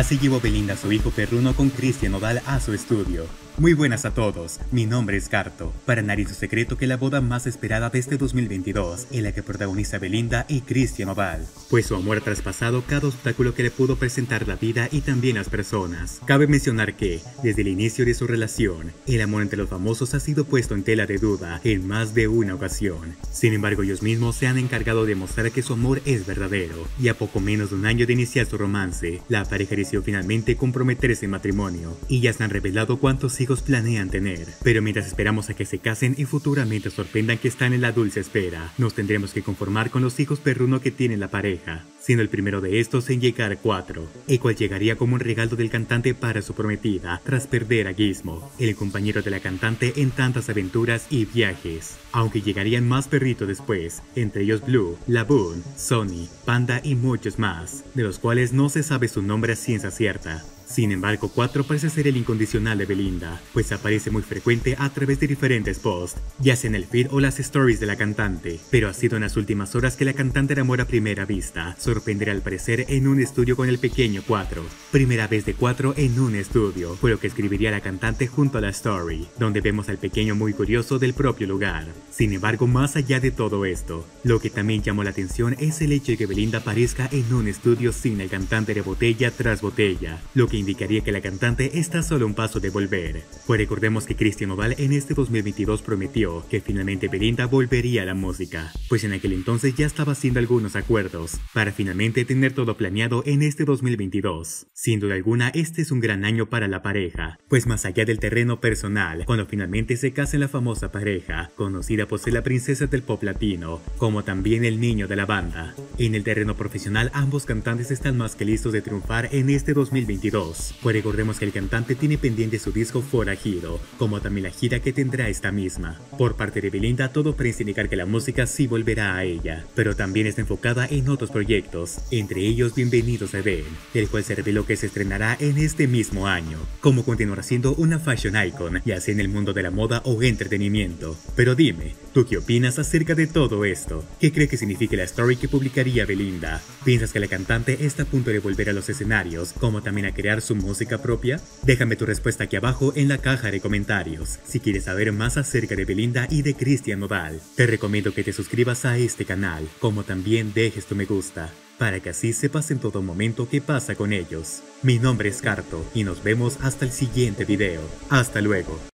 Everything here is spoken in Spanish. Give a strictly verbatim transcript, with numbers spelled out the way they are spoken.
Así llevó Belinda a su hijo perruno con Cristian Nodal a su estudio. Muy buenas a todos, mi nombre es Carto. Para nadie es un secreto que la boda más esperada de este dos mil veintidós, en la que protagoniza Belinda y Cristian Nodal, pues su amor ha traspasado cada obstáculo que le pudo presentar la vida y también las personas. Cabe mencionar que, desde el inicio de su relación, el amor entre los famosos ha sido puesto en tela de duda en más de una ocasión. Sin embargo, ellos mismos se han encargado de mostrar que su amor es verdadero, y a poco menos de un año de iniciar su romance, la pareja decidió finalmente comprometerse en matrimonio, y ya se han revelado cuántos hijos planean tener. Pero mientras esperamos a que se casen y futuramente sorprendan que están en la dulce espera, nos tendremos que conformar con los hijos perruno que tiene la pareja, siendo el primero de estos en llegar cuatro, el cual llegaría como un regalo del cantante para su prometida tras perder a Gizmo, el compañero de la cantante en tantas aventuras y viajes. Aunque llegarían más perritos después, entre ellos Blue, Laboon, Sonny, Panda y muchos más, de los cuales no se sabe su nombre a ciencia cierta. Sin embargo, cuatro parece ser el incondicional de Belinda, pues aparece muy frecuente a través de diferentes posts, ya sea en el feed o las stories de la cantante, pero ha sido en las últimas horas que la cantante de amor a primera vista sorprenderá al parecer en un estudio con el pequeño cuatro. Primera vez de cuatro en un estudio, fue lo que escribiría la cantante junto a la story, donde vemos al pequeño muy curioso del propio lugar. Sin embargo, más allá de todo esto, lo que también llamó la atención es el hecho de que Belinda aparezca en un estudio sin el cantante de botella tras botella, lo que indicaría que la cantante está solo a un paso de volver. Pues recordemos que Cristian Nodal en este dos mil veintidós prometió que finalmente Belinda volvería a la música, pues en aquel entonces ya estaba haciendo algunos acuerdos para finalmente tener todo planeado en este dos mil veintidós. Sin duda alguna, este es un gran año para la pareja, pues más allá del terreno personal, cuando finalmente se case la famosa pareja, conocida por ser la princesa del pop latino, como también el niño de la banda. En el terreno profesional, ambos cantantes están más que listos de triunfar en este dos mil veintidós. Pues recordemos que el cantante tiene pendiente su disco Forajido, como también la gira que tendrá esta misma. Por parte de Belinda, todo parece indicar que la música sí volverá a ella, pero también está enfocada en otros proyectos, entre ellos Bienvenidos a Edén, el cual se reveló que se estrenará en este mismo año, como continuará siendo una fashion icon, ya sea en el mundo de la moda o entretenimiento. Pero dime, ¿tú qué opinas acerca de todo esto? ¿Qué crees que significa la story que publicaría Belinda? ¿Piensas que la cantante está a punto de volver a los escenarios, como también a crear su música propia? Déjame tu respuesta aquí abajo en la caja de comentarios. Si quieres saber más acerca de Belinda y de Cristian Nodal, te recomiendo que te suscribas a este canal, como también dejes tu me gusta, para que así sepas en todo momento qué pasa con ellos. Mi nombre es Carto y nos vemos hasta el siguiente video. Hasta luego.